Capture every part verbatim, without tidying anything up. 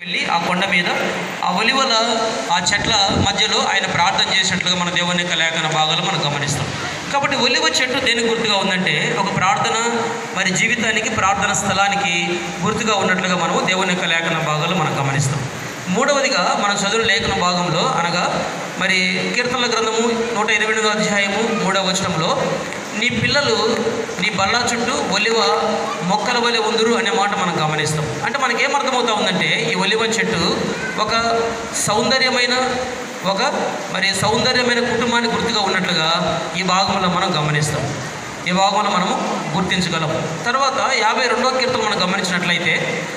వెళ్ళి ఆ కొండ మీద ఆ ఒలివల ఆ చెట్ల మధ్యలో ఆయన ప్రార్థన చేసినట్లుగా మన దేవుని యొక్క లేఖన భాగాలు మనం గమనిస్తాం. కాబట్టి ఒలివ చెట్టు దేనికి గుర్తుగా ఉందంటే ఒక ప్రార్థన మరి జీవితానికి ప్రార్థన స్థలానికి గుర్తుగా ఉన్నట్లుగా మనము దేవుని యొక్క లేఖన భాగాలు మనం గమనిస్తాం. మూడవదిగా మనం చదువు లేఖన భాగంలో అనగా మరి కీర్తనల గ్రంథము నూట ఇరవై ఎనిమిదో అధ్యాయము మూడవ వచనంలో నీ పిల్లలు నీ బల్లా చుట్టూ ఒలివ మొక్కల వలె ఉందురు అనే మాట మనం గమనిస్తాం. అంటే మనకేమర్థమవుతా ఉందంటే ఈ ఒలివ చెట్టు ఒక సౌందర్యమైన ఒక మరి సౌందర్యమైన కుటుంబాన్ని గుర్తుగా ఉన్నట్లుగా ఈ భాగంలో మనం గమనిస్తాం. ఈ భాగంలో మనము గుర్తించగలం. తర్వాత యాభై రెండవ కీర్తన మనం గమనించినట్లయితే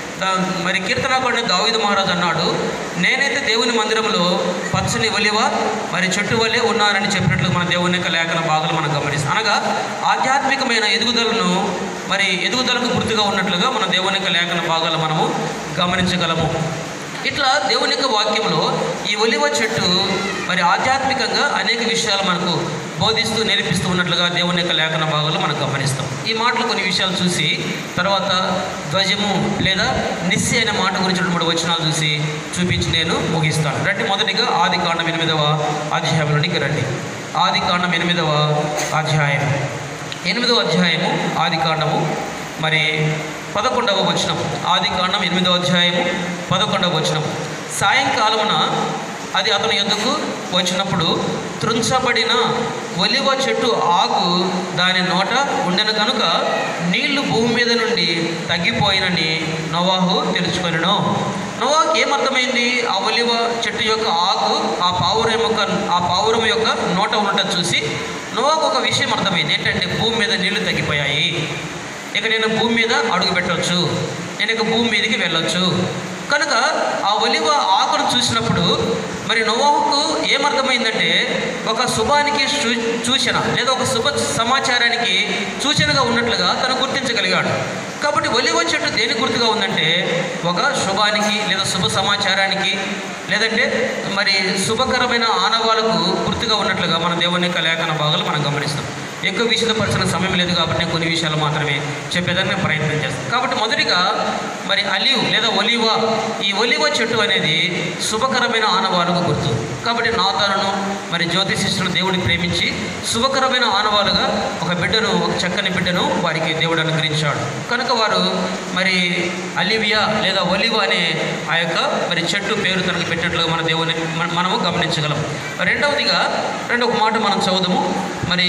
మరి కీర్తనకారుడు దావీదు మహారాజు అన్నాడు, నేనైతే దేవుని మందిరంలో పచ్చని ఒలివ మరి చెట్టు వలె ఉన్నానని చెప్పినట్లు మన దేవుని యొక్క లేఖన భాగాలు మనం గమనిస్తాం. అనగా ఆధ్యాత్మికమైన ఎదుగుదలను మరి ఎదుగుదలకు గుర్తుగా ఉన్నట్లుగా మన దేవుని యొక్క లేఖన భాగాలు మనము గమనించగలము. ఇట్లా దేవుని యొక్క వాక్యంలో ఈ ఒలివ చెట్టు మరి ఆధ్యాత్మికంగా అనేక విషయాలు మనకు బోధిస్తూ నేర్పిస్తూ ఉన్నట్లుగా దేవుని యొక్క లేఖన భాగాలు మనం గమనిస్తాం. ఈ మాటలు కొన్ని విషయాలు చూసి తర్వాత ధ్వజము లేదా నిస్సి అనే మాట గురించి మూడు వచనాలు చూసి చూపించి నేను ముగిస్తాను. రండి, మొదటిగా ఆది కాండం ఎనిమిదవ అధ్యాయంలోనికి రండి. ఆది కాండం ఎనిమిదవ అధ్యాయం ఎనిమిదవ అధ్యాయము ఆది కాండము మరి పదకొండవ వచనం. ఆది కాండం ఎనిమిదవ అధ్యాయము పదకొండవ వచనం. సాయంకాలమున అది అతని యొద్దకు వచ్చినప్పుడు త్రుంచబడిన ఒలివ చెట్టు ఆకు దాని నోట ఉండెను కనుక నీళ్లు భూమి మీద నుండి తగ్గిపోయినని నోవాహు తెలుసుకొనెను. నోవాహుకి ఏమర్థమైంది? ఆ ఒలివ చెట్టు యొక్క ఆకు ఆ పావురం యొక్క ఆ పావురం యొక్క నోట ఉండటం చూసి నోవాహుకు ఒక విషయం అర్థమైంది. ఏంటంటే భూమి మీద నీళ్లు తగ్గిపోయాయి, ఇక నేను భూమి మీద అడుగు పెట్టవచ్చు, నేను ఇక భూమి మీదకి వెళ్ళొచ్చు. కనుక ఆ ఒలివ ఆకును చూసినప్పుడు మరి నోవాహుకు ఏమర్థమైందంటే ఒక శుభానికి సూచన లేదా ఒక శుభ సమాచారానికి సూచనగా ఉన్నట్లుగా తను గుర్తించగలిగాడు. కాబట్టి ఒలివ చెట్టు దేనికి గుర్తుగా ఉందంటే ఒక శుభానికి లేదా శుభ సమాచారానికి లేదంటే మరి శుభకరమైన ఆనవాళ్ళకు గుర్తుగా ఉన్నట్లుగా మన దేవుని యొక్క లేఖన భాగాలు మనం గమనిస్తాం. ఎక్కువ విషదపరిచిన సమయం లేదు కాబట్టి నేను కొన్ని విషయాలు మాత్రమే చెప్పేదానికి ప్రయత్నం చేస్తాను. కాబట్టి మొదటిగా మరి అలివ్ లేదా ఒలివ, ఈ ఒలివ చెట్టు అనేది శుభకరమైన ఆనవాళ్ళకు గుర్తు. కాబట్టి నాతానును మరి జ్యోతిషిష్యులను దేవుడిని ప్రేమించి శుభకరమైన ఆనవాలుగా ఒక బిడ్డను ఒక చక్కని బిడ్డను వారికి దేవుడు అనుగ్రహించాడు. కనుక వారు మరి అలివియా లేదా ఒలివ అనే ఆ యొక్క మరి చెట్టు పేరు తనకు పెట్టినట్లుగా మన దేవుని మనము గమనించగలం. రెండవదిగా రెండవ మాట మనం చదువుదాము. మరి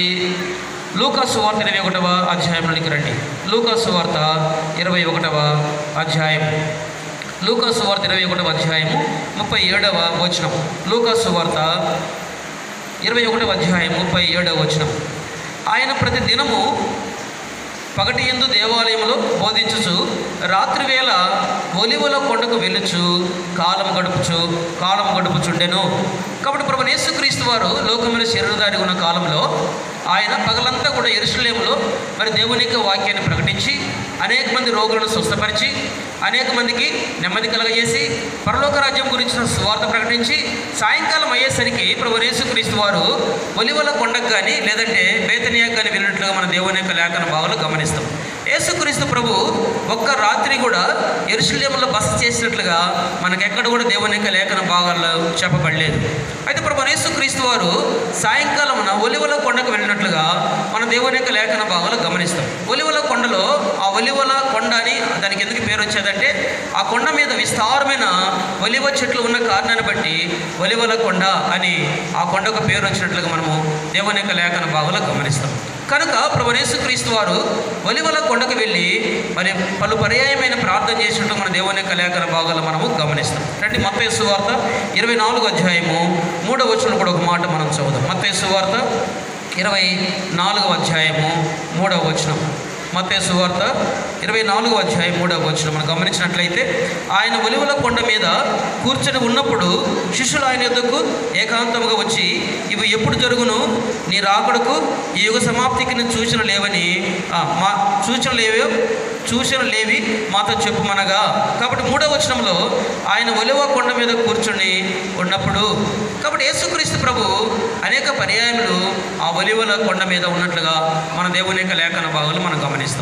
లూకాసు సువార్త ఇరవై ఒకటవ అధ్యాయంలోనికి రండి. లూకాసు సువార్త ఇరవై ఒకటవ అధ్యాయం లూకాసు సువార్త ఇరవై ఒకటవ అధ్యాయము ముప్పై ఏడవ వచనం. లూకాసు సువార్త ఇరవై ఒకటవ అధ్యాయం ముప్పై ఏడవ వచనం. ఆయన ప్రతి దినము పగటి యందు దేవాలయంలో బోధించుచు రాత్రివేళ ఒలివల కొండకు వెళ్ళుచు కాలం గడుపుచు కాలం గడుపుచుండెను. కాబట్టి ప్రభువైన యేసుక్రీస్తు వారు లోకములో శరీరధారి ఉన్న కాలంలో ఆయన పగలంతా కూడా యెరూషలేములో మరి దేవుని యొక్క వాక్యాన్ని ప్రకటించి అనేక మంది రోగులను స్వస్థపరిచి అనేక మందికి నెమ్మది కలగజేసి పరలోక రాజ్యం గురించిన సువార్త ప్రకటించి సాయంకాలం అయ్యేసరికి ప్రభువైన యేసుక్రీస్తు వారు ఒలివల కొండకు కానీ లేదంటే బేతనియాకు కానీ వెళ్ళినట్లుగా మన దేవుని యొక్క లేఖన భాగాలు గమనిస్తాం. యేసుక్రీస్తు ప్రభు ఒక్క రాత్రి కూడా యెరూషలేములో బస చేసినట్లుగా మనకెక్కడ కూడా దేవుని యొక్క లేఖన భాగాల్లో చెప్పబడలేదు. అయితే ప్రభువైన యేసుక్రీస్తు వారు సాయంకాలమున ఒలివల కొండకు వెళ్ళినట్లుగా మన దేవుని యొక్క లేఖన భాగాలు గమనిస్తాం. ఒలివల కొండలో ఆ ఒలివల కొండ అని దానికి ఎందుకు పేరు వచ్చేదంటే ఆ కొండ మీద విస్తారమైన ఒలివ చెట్లు ఉన్న కారణాన్ని బట్టి ఒలివల కొండ అని ఆ కొండకు పేరు వచ్చినట్లుగా మనము దేవుని యొక్క లేఖన భాగాలు గమనిస్తాం. కనుక ప్రభువైన యేసుక్రీస్తు వారు ఒలివల కొండకు వెళ్ళి మరి పలు పర్యాయమైన ప్రార్థన చేసినట్టు మన దేవుని యొక్క లేఖన భాగాలు మనము గమనిస్తాం. రండి, మత్తయి సువార్త ఇరవై నాలుగు అధ్యాయము మూడవ వచనం కూడా ఒక మాట మనం చదువుదాం. మత్తయి సువార్త ఇరవై నాలుగవ అధ్యాయము మూడవ వచనం. మత్తయి సువార్త ఇరవై నాలుగవ అధ్యాయం మూడవ వచనం మనం గమనించినట్లయితే ఆయన ఒలివల కొండ మీద కూర్చొని ఉన్నప్పుడు శిష్యులు ఆయన యొద్దకు ఏకాంతముగా వచ్చి ఇవి ఎప్పుడు జరుగును, నీ రాకడకు ఈ యుగ సమాప్తికి నేను సూచన లేవని మా సూచన లేవో సూచన లేవి మాతో చెప్పుమనగా. కాబట్టి మూడవ వచనంలో ఆయన ఒలివ కొండ మీద కూర్చొని ఉన్నప్పుడు కాబట్టి యేసుక్రీస్తు ప్రభు అనేక పర్యాయములు ఆ ఒలివల కొండ మీద ఉన్నట్లుగా మన దేవుని యొక్క లేఖన భాగాలు మనం గమనిస్తాం.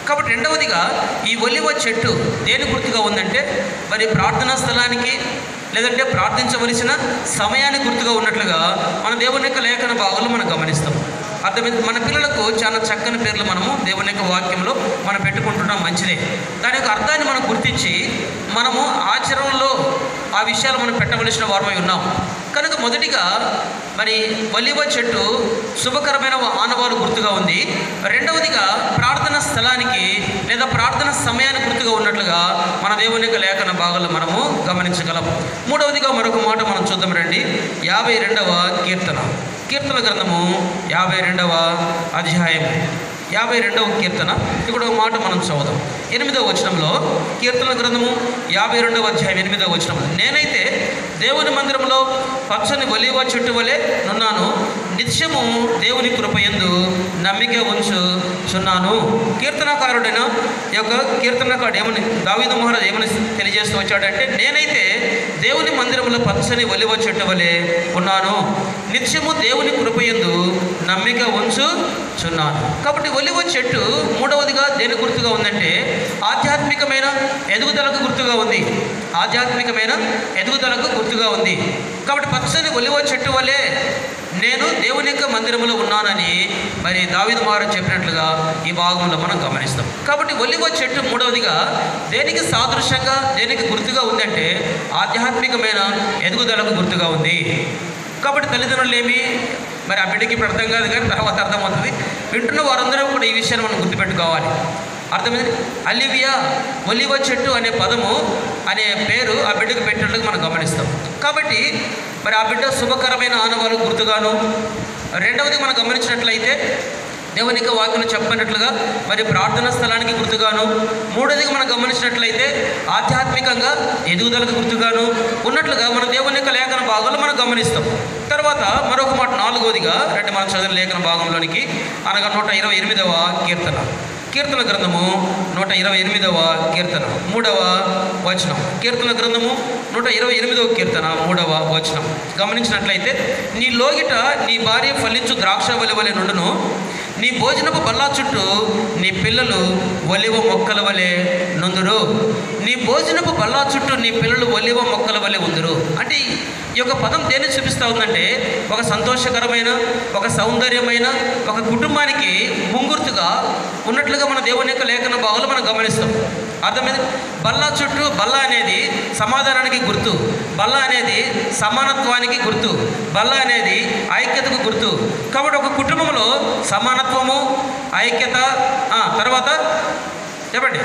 కాబట్టి రెండవదిగా ఈ ఒలివ చెట్టు దేని గుర్తుగా ఉందంటే మరి ప్రార్థనా స్థలానికి లేదంటే ప్రార్థించవలసిన సమయానికి గుర్తుగా ఉన్నట్లుగా మన దేవుని యొక్క లేఖన భాగంలో మనం గమనిస్తాం. అర్థమైంది. మన పిల్లలకు చాలా చక్కని పేర్లు మనము దేవుని యొక్క వాక్యంలో మనం పెట్టుకుంటున్నాం, మంచిదే. దాని యొక్క అర్థాన్ని మనం గుర్తించి మనము ఆచరణలో ఆ విషయాలు మనం పెట్టవలసిన వారమై ఉన్నాం. కనుక మొదటిగా మరి ఒలివ చెట్టు శుభకరమైన ఆనవాలు గుర్తుగా ఉంది. రెండవదిగా ప్రార్థన స్థలానికి లేదా ప్రార్థన సమయానికి గుర్తుగా ఉన్నట్లుగా మన దేవుని యొక్క లేఖన భాగాల్లో మనము గమనించగలం. మూడవదిగా మరొక మాట మనం చూద్దాం రండి. యాభై రెండవ కీర్తన కీర్తన గ్రంథము యాభై రెండవ అధ్యాయము యాభై రెండవ కీర్తన. ఇక్కడ ఒక మాట మనం చదువుదాం. ఎనిమిదవ వచనంలో కీర్తన గ్రంథము యాభై రెండవ అధ్యాయం ఎనిమిదవ వచనం, నేనైతే దేవుని మందిరంలో పచ్చని ఒలీవ చెట్టు వలె నున్నాను, నిత్యము దేవుని కృపయందు నమ్మిక ఉంచుచున్నాను. కీర్తనకారుడైన యొక్క కీర్తనకారుడు ఏమని దావీదు మహారాజు ఏమని తెలియజేస్తూ వచ్చాడంటే, నేనైతే దేవుని మందిరంలో పచ్చని ఒలీవ చెట్టు వలె ఉన్నాను, నిత్యము దేవుని కృపయందు నమ్మిక ఉంచుచున్నాను. కాబట్టి ఒలీవ చెట్టు మూడవదిగా దేని గుర్తుగా ఉందంటే ఆధ్యాత్మికమైన ఎదుగుదలకు గుర్తుగా ఉంది. ఆధ్యాత్మికమైన ఎదుగుదలకు గుర్తుగా ఉంది. కాబట్టి పచ్చని ఒలీవ చెట్టు వలె నేను దేవుని యొక్క మందిరంలో ఉన్నానని మరి దావీదు మహారాజు చెప్పినట్లుగా ఈ భాగంలో మనం గమనిస్తాం. కాబట్టి ఒలీవ చెట్టు మూడవదిగా దేనికి సాదృశ్యంగా దేనికి గుర్తుగా ఉందంటే ఆధ్యాత్మికమైన ఎదుగుదలకు గుర్తుగా ఉంది. కాబట్టి తల్లిదండ్రులు ఏమి మరి ఆ బిడ్డకి ఇప్పుడు అర్థం కాదు, కానీ తర్వాత అర్థమవుతుంది. వింటున్న వారందరూ కూడా ఈ విషయాన్ని మనం గుర్తుపెట్టుకోవాలి. అర్థమైంది. అలివియా ఒలీవ చెట్టు అనే పదము అనే పేరు ఆ బిడ్డకు పెట్టినట్లుగా మనం గమనిస్తాం. కాబట్టి మరి ఆ బిడ్డ శుభకరమైన ఆనవాలు గుర్తుగాను, రెండవది మనం గమనించినట్లయితే దేవుని యొక్క వాక్యం చెప్పినట్లుగా మరి ప్రార్థనా స్థలానికి గుర్తుగాను, మూడోదిగా మనం గమనించినట్లయితే ఆధ్యాత్మికంగా ఎదుగుదలకు గుర్తుగాను ఉన్నట్లుగా మన దేవుని యొక్క లేఖన భాగంలో మనం గమనిస్తాం. తర్వాత మరొక మాట నాలుగోదిగా రెండు మనం చదివిన లేఖన భాగంలోనికి అనగా నూట ఇరవై ఎనిమిదవ కీర్తన కీర్తన గ్రంథము నూట ఇరవై ఎనిమిదవ కీర్తన మూడవ వచనం. కీర్తన గ్రంథము నూట ఇరవై ఎనిమిదవ కీర్తన మూడవ వచనం గమనించినట్లయితే, నీ లోగిట నీ భార్య ఫలించు ద్రాక్ష వలె వలె నుండును, నీ భోజనపు బల్లా చుట్టూ నీ పిల్లలు ఒలివ మొక్కల వలె నుందురు. నీ భోజనపు బల్లా చుట్టూ నీ పిల్లలు ఒలివ మొక్కల వలె ఉందురు. అంటే ఈ యొక్క పదం దేన్ని చూపిస్తూ ఉందంటే ఒక సంతోషకరమైన, ఒక సౌందర్యమైన, ఒక కుటుంబానికి ముంగుర్తుగా ఉన్నట్లుగా మన దేవుని యొక్క లేఖన భాగంలో మనం గమనిస్తాం. అర్థమైంది. బల్లా చుట్టూ, బల్లా అనేది సమాధానానికి గుర్తు, బల్లా అనేది సమానత్వానికి గుర్తు, బల్లా అనేది ఐక్యతకు గుర్తు. కాబట్టి ఒక కుటుంబంలో సమానత్వము, ఐక్యత, తర్వాత చెప్పండి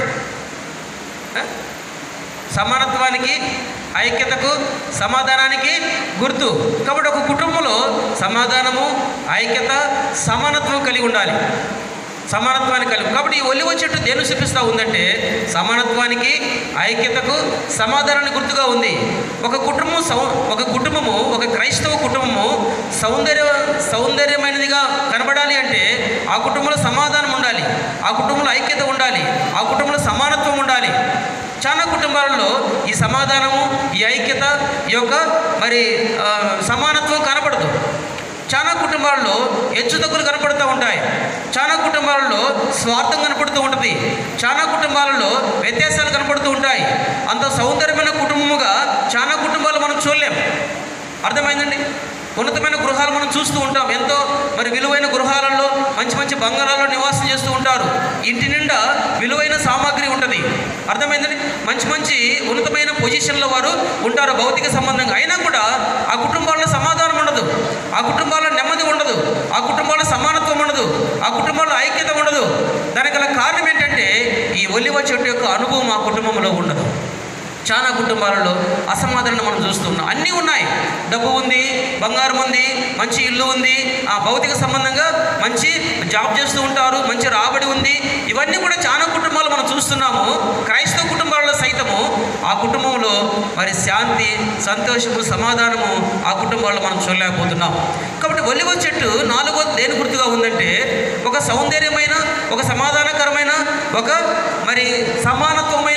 సమానత్వానికి, ఐక్యతకు, సమాధానానికి గుర్తు. కాబట్టి ఒక కుటుంబంలో సమాధానము, ఐక్యత, సమానత్వం కలిగి ఉండాలి. సమానత్వానికి కలిగి కాబట్టి ఈ ఒలివ చెట్టు దేన్ని చూపిస్తూ ఉందంటే సమానత్వానికి, ఐక్యతకు, సమాధానానికి గుర్తుగా ఉంది. ఒక కుటుంబం సౌ ఒక కుటుంబము ఒక క్రైస్తవ కుటుంబము సౌందర్య సౌందర్యమైనదిగా కనబడాలి అంటే ఆ కుటుంబంలో సమాధానం ఉండాలి, ఆ కుటుంబంలో ఐక్యత ఉండాలి, ఆ కుటుంబంలో సమానత్వం ఉండాలి. చాలా కుటుంబాలలో ఈ సమాధానము, ఈ ఐక్యత, ఈ యొక్క మరి సమానత్వం కనపడదు. చాలా కుటుంబాలలో హెచ్చుతగ్గులు కనపడుతూ ఉంటాయి. చాలా కుటుంబాలలో స్వార్థం కనపడుతూ ఉంటుంది. చాలా కుటుంబాలలో వ్యత్యాసాలు కనపడుతూ ఉంటాయి. అంత సౌందర్యమైన కుటుంబముగా చాలా కుటుంబాలు మనం చూడలేం. అర్థమైందండి. ఉన్నతమైన గృహాలు మనం చూస్తూ ఉంటాం. ఎంతో మరి విలువైన గృహాలలో మంచి మంచి బంగారాల్లో నివాసం చేస్తూ ఉంటారు. ఇంటి నిండా విలువైన సామాగ్రి ఉంటుంది. అర్థమైందండి. మంచి మంచి ఉన్నతమైన పొజిషన్లో వారు ఉంటారు భౌతిక సంబంధంగా. అయినా కూడా ఆ కుటుంబాల్లో సమాధానం ఉండదు, ఆ కుటుంబాల్లో నెమ్మది ఉండదు, ఆ కుటుంబాల్లో సమానత్వం ఉండదు, ఆ కుటుంబాల్లో ఐక్యత ఉండదు. దానికి గల కారణం ఏంటంటే ఈ ఒలివ చెట్టు యొక్క అనుభవం ఆ కుటుంబంలో ఉండదు. చాలా కుటుంబాలలో అసమాధానం మనం చూస్తున్నాం. అన్నీ ఉన్నాయి, డబ్బు ఉంది, బంగారం ఉంది, మంచి ఇల్లు ఉంది, ఆ భౌతిక సంబంధంగా మంచి జాబ్ చేస్తూ ఉంటారు, మంచి రాబడి ఉంది. ఇవన్నీ కూడా చాలా కుటుంబాలు మనం చూస్తున్నాము. క్రైస్తవ కుటుంబాలలో సైతము ఆ కుటుంబంలో మరి శాంతి, సంతోషము, సమాధానము ఆ కుటుంబాల్లో మనం చూడలేకపోతున్నాం. కాబట్టి ఒలివ చెట్టు నాలుగో దేని గుర్తుగా ఉందంటే ఒక సౌందర్యమైన, ఒక సమాధానకరమైన, ఒక మరి సమానత్వమైన,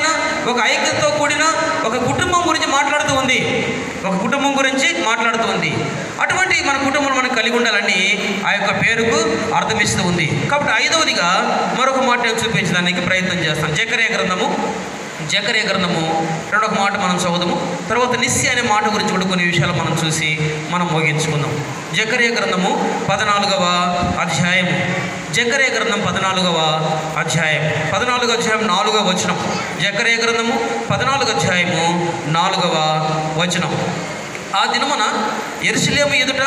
ఒక ఐక్యతతో కూడిన ఒక కుటుంబం గురించి మాట్లాడుతూ ఉంది. ఒక కుటుంబం గురించి మాట్లాడుతూ ఉంది. అటువంటి మన కుటుంబం మనం కలిగి ఉండాలని ఆ యొక్క పేరుకు అర్థమిస్తూ ఉంది. కాబట్టి ఐదవదిగా మరొక మాట నేను చూపించడానికి ప్రయత్నం చేస్తాను. జకర్యా గ్రంథము జకర్యా గ్రంథము రెండొక మాట మనం చదువుదాము. తర్వాత నిస్సి అనే మాట గురించి కూడా కొన్ని విషయాలు మనం చూసి మనం ముగించుకుందాం. జకర్యా గ్రంథము పద్నాలుగవ అధ్యాయము జకర్యా గ్రంథం పద్నాలుగవ అధ్యాయం పద్నాలుగో అధ్యాయం నాలుగవ వచనం. జకర్యా గ్రంథము పద్నాలుగో అధ్యాయము నాలుగవ వచనం. ఆ దినమున యెరూషలేము ఎదుట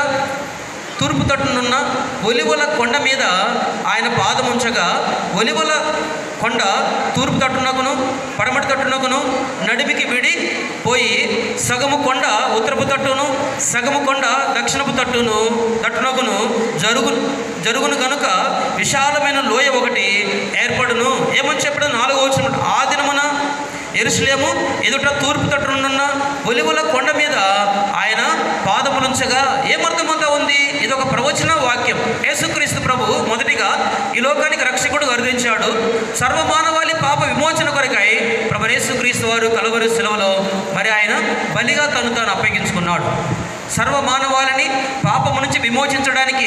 తూర్పు తట్టునున్న ఒలివల కొండ మీద ఆయన పాదముంచగా, ఒలివల కొండ తూర్పు తట్టునకును పడమటి తట్టునకును నడిమికి విడి పోయి సగము కొండ ఉత్తరపు తట్టును సగము కొండ దక్షిణపు తట్టును తట్టునకును జరుగు జరుగును కనుక విశాలమైన లోయ ఒకటి ఏర్పడును. ఏమని చెప్పడం నాలుగో వచనం. ఆ దినమున యెరూషలేము ఎదుట తూర్పు తట్టునున్న ఒలివల కొండ మీద ఆయన పాదములుంచగా ఏమర్థమంతా ఉంది? ఇది ఒక ప్రవచన వాక్యం. యేసుక్రీస్తు ప్రభు మొదటిగా ఈ లోకానికి రక్షకుడు అరుదించాడు. సర్వమానవాళి పాప విమోచన కొరకై ప్రభు యేసుక్రీస్తు వారు కలువరి శిలువలో మరి ఆయన బలిగా తను తాను అప్పగించుకున్నాడు. సర్వమానవాళిని పాపము నుంచి విమోచించడానికి,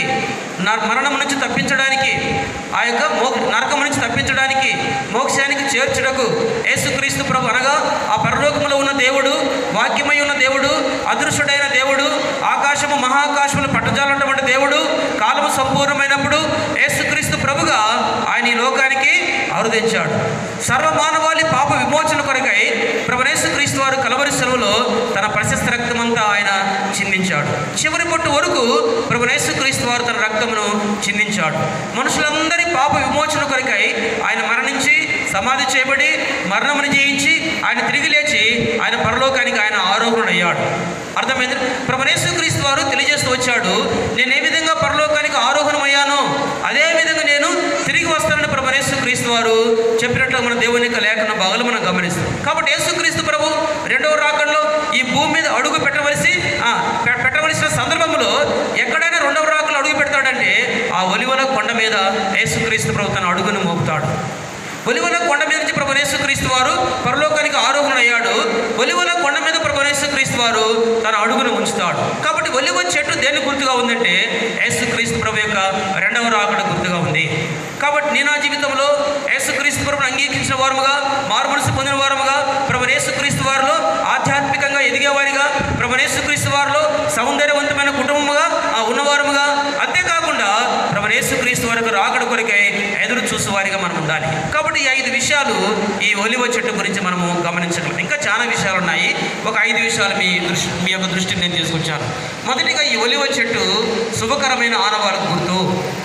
మరణం నుంచి తప్పించడానికి, ఆ యొక్క మో నరకము నుంచి తప్పించడానికి, మోక్షానికి చేర్చుటకు యేసుక్రీస్తు ప్రభు అనగా ఆ పరలోకములో ఉన్న దేవుడు, వాక్యమై ఉన్న దేవుడు, అదృశ్యుడైన దేవుడు, ఆకాశము మహాకాశములు పట్టజాలన్నటువంటి దేవుడు, కాలము సంపూర్ణమైనప్పుడు యేసుక్రీస్తు ప్రభుగా ఆయన ఈ లోకానికి అవతరించాడు. సర్వమానవాళి పాప విమోచన కొరకై ప్రభు యేసుక్రీస్తు వారు కలువరి శిలువలో తన ప్రశస్త రక్తమంతా ఆయన చిందించాడు. చివరి పొట్టు వరకు ప్రభు యేసుక్రీస్తు వారు తన రక్తమును చిందించాడు. మనుషులందరి పాప విమోచన కొరకై ఆయన మరణించి సమాధి చేయబడి మరణమును జయించి ఆయన తిరిగి లేచి ఆయన పరలోకానికి ఆయన ఆరోహణుడయ్యాడు. అర్థమైంది? ప్రభు యేసుక్రీస్తు వారు తెలియజేస్తూ వచ్చాడు, నేను ఏ విధంగా పరలోకానికి ఆరోహణమయ్యానో అదే విధంగా నేను తిరిగి వస్తానని ప్రభు యేసుక్రీస్తు వారు చెప్పినట్లు మన దేవుని యొక్క లేఖన భాగాలు మనం గమనిస్తాం. కాబట్టి యేసుక్రీస్తు ప్రభు రెండవ రాకడలో ఈ భూమి మీద అడుగు పెట్టవలసి పెట్టవలసిన సందర్భంలో ఎక్కడైనా రెండవ రాకడలో అడుగు పెడతాడంటే ఆ ఒలివల కొండ మీద యేసుక్రీస్తు ప్రభు తన అడుగును మోపుతాడు. ఒలివల కొండ మీద నుంచి ప్రభు యేసుక్రీస్తు వారు పరలోకానికి ఆరోహణయ్యాడు. ఒలివల కొండ మీద ప్రభు యేసుక్రీస్తు వారు తన అడుగును ఉంచుతాడు. కాబట్టి ఒలివ చెట్టు దేని గుర్తుగా ఉందంటే యేసుక్రీస్తు ప్రభు యొక్క రెండవ రాకడ గుర్తుగా ఉంది. కాబట్టి నేను నా జీవితంలో యేసుక్రీస్తు ప్రభుని అంగీకరించిన వారముగా, మారుమనసు పొందిన వారముగా, ప్రభు యేసుక్రీస్తు వారిలో ఆధ్యాత్మికంగా ఎదిగేవారిగా, ప్రభు యేసుక్రీస్తు వారిలో సౌందర్యవంతమైన కుటుంబముగా ఉన్నవారముగా, అంతేకాకుండా ప్రభు యేసుక్రీస్తు వారికి రాకడ కొరకై ఎదురు చూసేవారిగా మనం ఉండాలి. కాబట్టి ఈ ఐదు విషయాలు ఈ ఒలివ చెట్టు గురించి మనము గమనించగలం. ఇంకా చాలా విషయాలు ఉన్నాయి. ఒక ఐదు విషయాలు మీ దృష్టి మీ యొక్క దృష్టిని నేను తీసుకొచ్చాను. మొదటిగా ఈ ఒలివ చెట్టు శుభకరమైన ఆనవాళ్ళకు గుర్తు.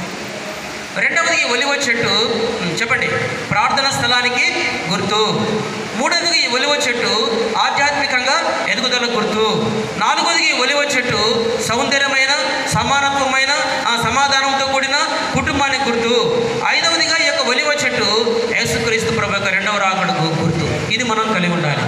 రెండవది ఈ ఒలివ చెట్టు చెప్పండి ప్రార్థనా స్థలానికి గుర్తు. మూడవది ఈ ఒలివ చెట్టు ఆధ్యాత్మికంగా ఎదుగుదల గుర్తు. నాలుగవది ఈ ఒలివ చెట్టు సౌందర్యమైన సమానత్వమైన ఆ సమాధానంతో కూడిన కుటుంబానికి గుర్తు. ఐదవదిగా ఈ యొక్క ఒలివ చెట్టు యేసుక్రీస్తు ప్రభు యొక్క రెండవ రాకడకు గుర్తు. ఇది మనం కలిగి ఉండాలి.